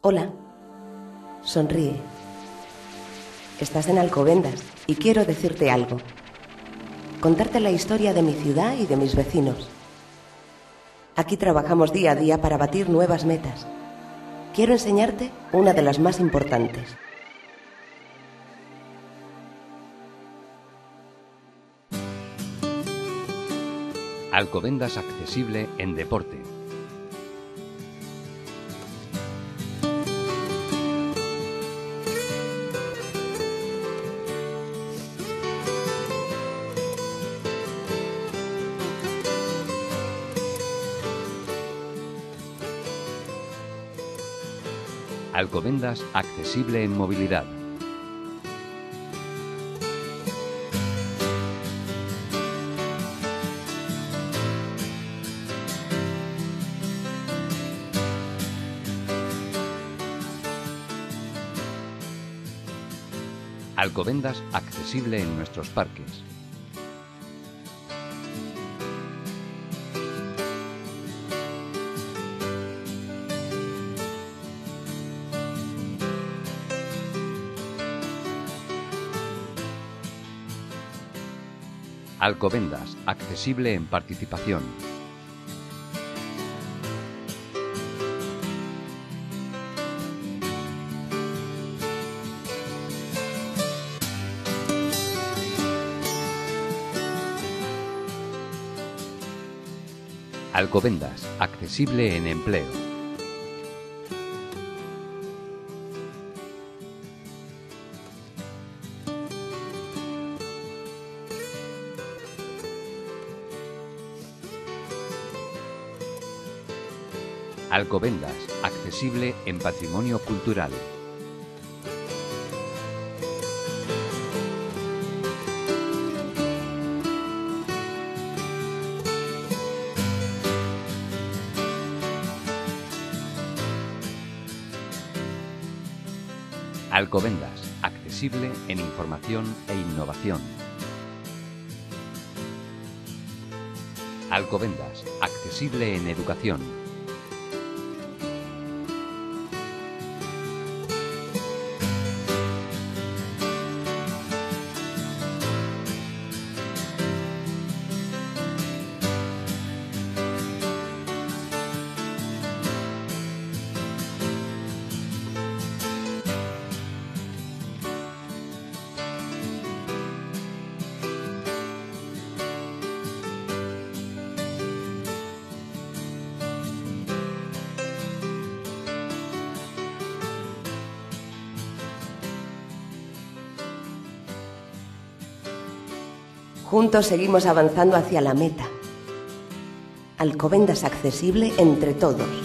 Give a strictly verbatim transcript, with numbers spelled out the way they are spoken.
Hola. Sonríe. Estás en Alcobendas y quiero decirte algo. Contarte la historia de mi ciudad y de mis vecinos. Aquí trabajamos día a día para batir nuevas metas. Quiero enseñarte una de las más importantes. Alcobendas accesible en deporte. Alcobendas accesible en movilidad. Alcobendas accesible en nuestros parques. Alcobendas accesible en participación. Alcobendas accesible en empleo. Alcobendas accesible en patrimonio cultural. Alcobendas accesible en información e innovación. Alcobendas accesible en educación. Juntos seguimos avanzando hacia la meta. Alcobendas accesible entre todos.